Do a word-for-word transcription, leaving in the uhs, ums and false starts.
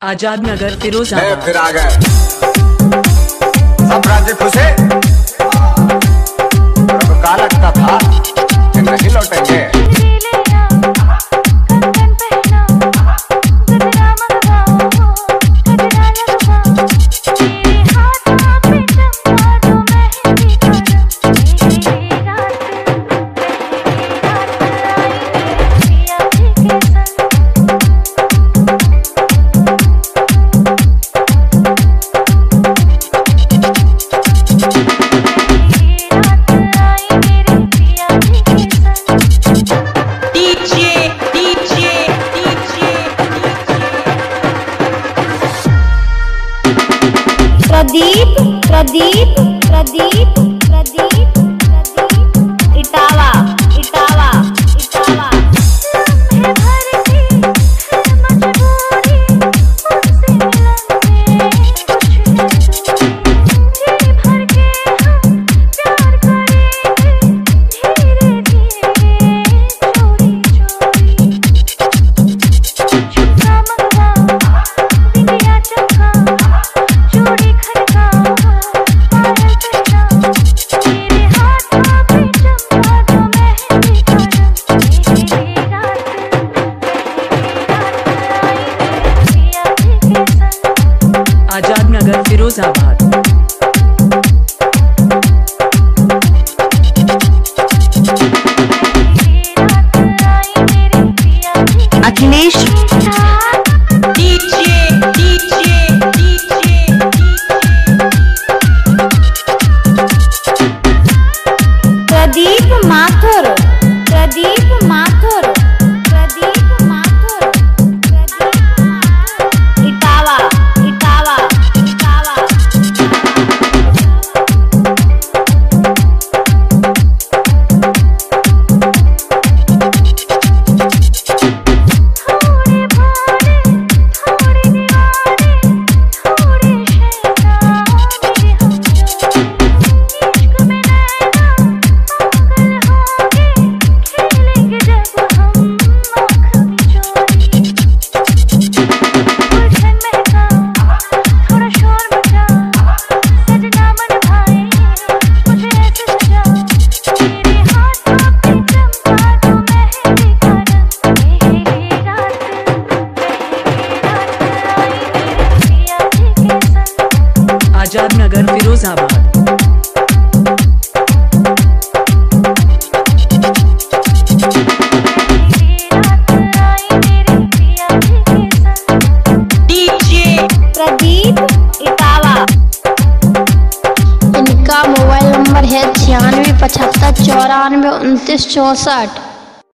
आजाद नगर फिरोजाबाद। फिर आ गए सब राज्य खुशे। रब का लगता था कि नहीं लौटेंगे। प्रदीप प्रदीप प्रदीप प्रदीप प्रदीप इटावा इटावा इटावा। लम्हे भर की है मजबूरी उनसे मिलने कुछ जी भर के हम प्यार करेंगे धीरे धीरे चोरी चोरी। झुमका मंगवा बिंदिया चमका चूड़ी आजाद नगर फिरोजाबाद। अखिलेश प्रदीप माथुर प्रदीप माथुर प्रदीप माथुर प्रदीप इटावा इटावा इटावा। थोड़े भोले थोड़े दीवाने थोड़े शैतानी हम जो इश्क में नैना पागल होंगे खेलेंगे जब हम आँख मिचोली। गुलशन महका थोड़ा शोर मचा सजना मन भाए मुझे ऐसे सजा। तेरे हाथों पे चमका दो मेहंदी का रंग। पहली रात पहली रात आई मेरे पिया जी के संग। आजाद नगर फिरोजाबाद। प्रदीप इटावा। इनका मोबाइल नंबर है छियानवे पचहत्तर चौरानवे उनतीस चौसठ।